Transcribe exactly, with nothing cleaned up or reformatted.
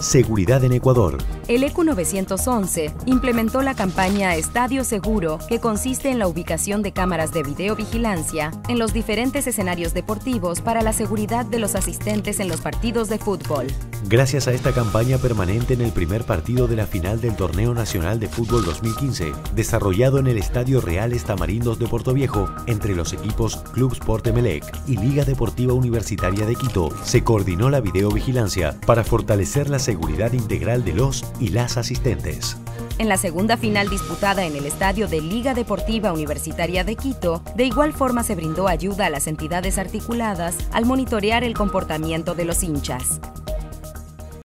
Seguridad en Ecuador. El E Q novecientos once implementó la campaña Estadio Seguro, que consiste en la ubicación de cámaras de videovigilancia en los diferentes escenarios deportivos para la seguridad de los asistentes en los partidos de fútbol. Gracias a esta campaña permanente en el primer partido de la final del Torneo Nacional de Fútbol dos mil quince, desarrollado en el Estadio Reales Tamarindos de Portoviejo, entre los equipos Club Sport Emelec y Liga Deportiva Universitaria de Quito, se coordinó la videovigilancia para fortalecer la seguridad integral de los y las asistentes. En la segunda final disputada en el estadio de Liga Deportiva Universitaria de Quito, de igual forma se brindó ayuda a las entidades articuladas al monitorear el comportamiento de los hinchas.